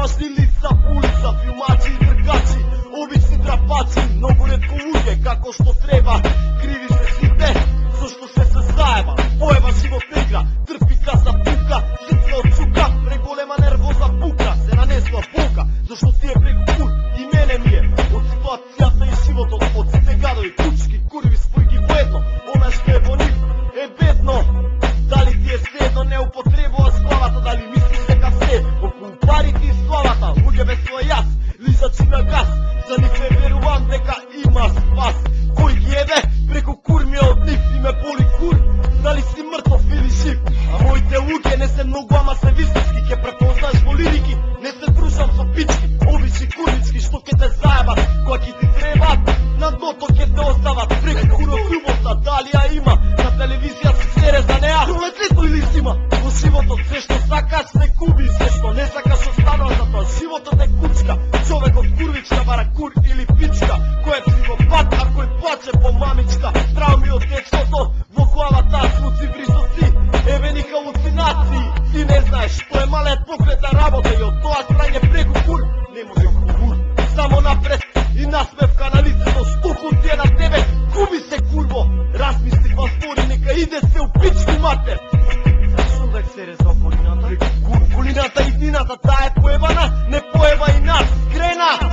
Siromašni lica, ulica, filmači i trkači, obični trapači, nogomet ko uge, kako što treba. Krivi se site, zašto se zajeba. Pojeva život igra, trpi kasa puka, srce od čuka, pregolema nervoza puka, se nanesla buka, zašto ti je preko kur i mene mi je. Od situacijata i života, od te gadovi, kučki, kurvi, spojki vedno, ona što je po njih, bedno. Da li ti je svejedno, ne upotrebova slavata, da li misliš se kad se okupariti slavata, luge bez svoj jas, lizači na gas, za njih ne veruvam deka ima spas. Koji jebe, preko kur mi je od njih i me boli kur, da li si mrtov ili živ. A mojte luke ne se mnogo, ama se visinski, ke prepoznaš po liriki, ne se družam sa pički, obični kurnički, što ke te zajebat, koja ki ti treba, na dno to ke te ostavat, preko kuro ljubota, da li ja ima, na televizija se sere za neja, proletlito ili zima, u životu sve što sakaš se gubi, sve što ne sakaš ostano za to, životot je kučka, čovek od kurvička, bara kur ili pička, ko je psihopat, a koji plače po mamička, traumi od dečkoto, во главата звуци врисоци, евени халуцинации, ти не знаеш што е малият поглед на работа и од тоа страње преку кур, не може кур, само напред и насмевка на лицето, стукот ти е на тебе, губи се курво, размисли па спори, нека иде се у пички матер. Зашто да се резва колината? Колината и дината, таа е поебана, не поеба и нас, крена!